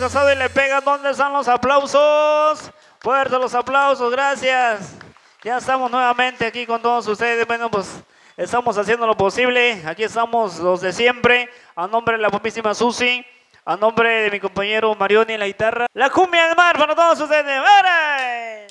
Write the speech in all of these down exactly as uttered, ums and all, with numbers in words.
Casado y le pegan. ¿Dónde están los aplausos? Fuertes los aplausos, gracias. Ya estamos nuevamente aquí con todos ustedes. Bueno, pues estamos haciendo lo posible. Aquí estamos los de siempre. A nombre de la mismísima Susi. A nombre de mi compañero Marioni en la guitarra. La cumbia del mar para todos ustedes. ¡Vale!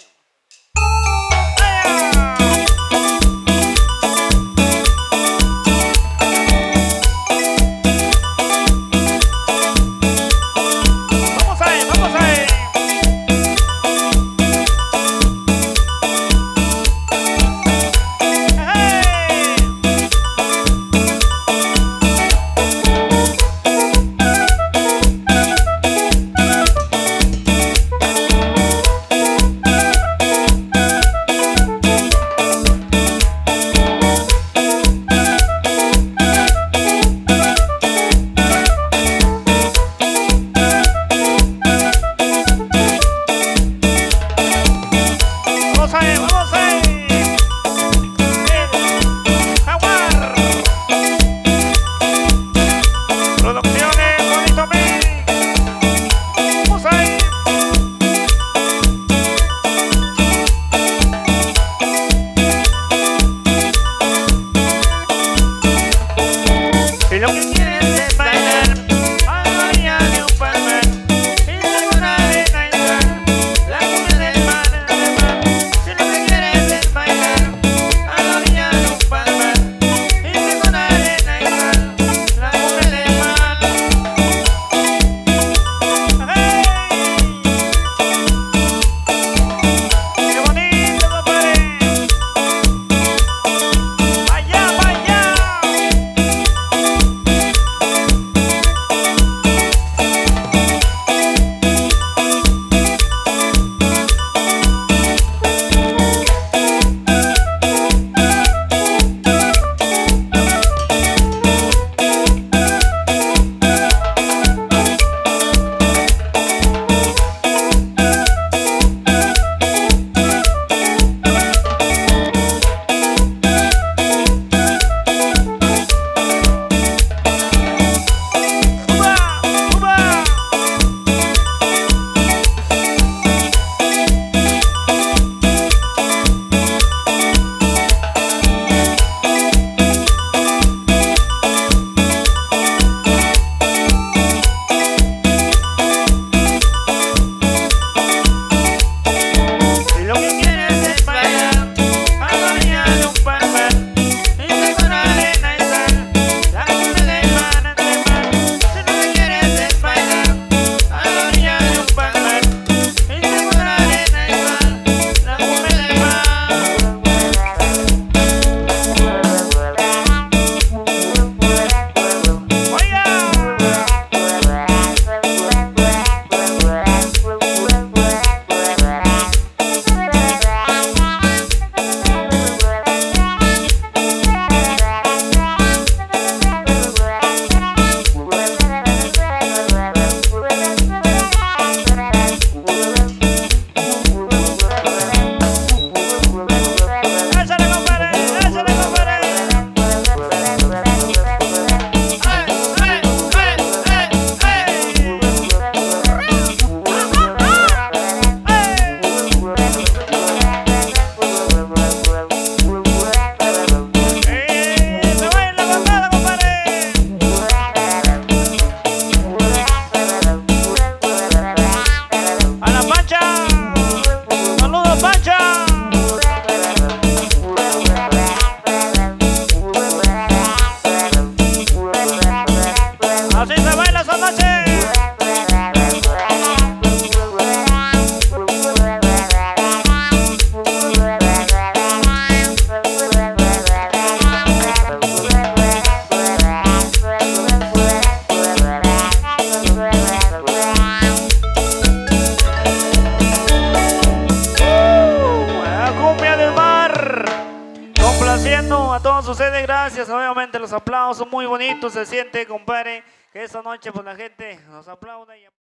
A todos ustedes, gracias. Obviamente los aplausos muy bonitos se siente, compadre, que esta noche pues la gente nos aplaude. Y